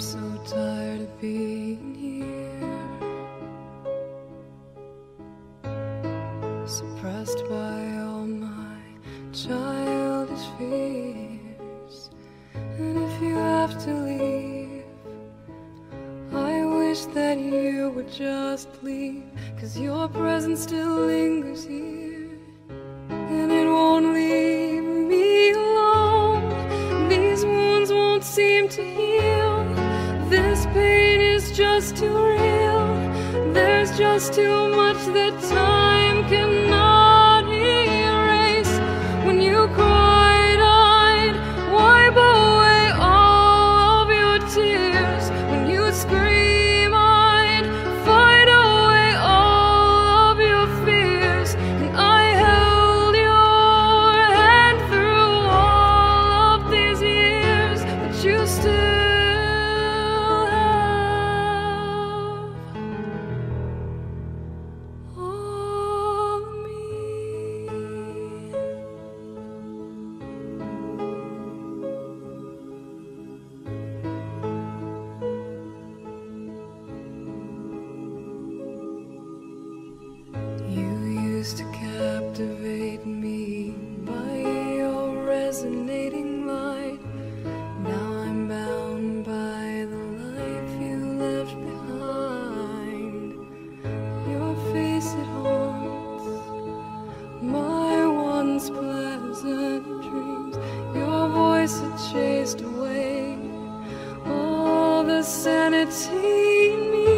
so tired of being here, suppressed by all my childish fears. And if you have to leave, I wish that you would just leave, 'cause your presence still lingers here, and it won't leave me alone. These wounds won't seem to heal. This pain is just too real. There's just too much that time cannot erase. When you cried, I'd wipe away all of your tears. When you scream, I'd fight away all of your fears. And I held your hand through all of these years, but you still to captivate me by your resonating light. Now I'm bound by the life you left behind. Your face, it haunts my once pleasant dreams. Your voice, it chased away all the sanity in me.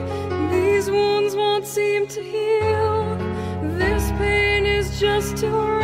These wounds won't seem to heal. This pain is just too